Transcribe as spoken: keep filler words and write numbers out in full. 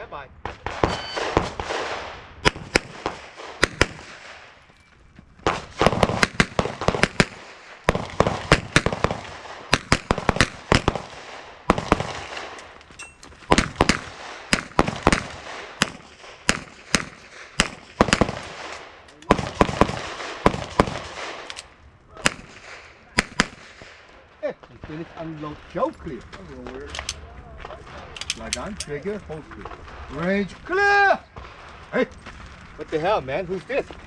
stand by. You finish unload show clear. That's a little weird. Like on, trigger, hold clear. Range clear! Hey, what the hell, man? Who's this?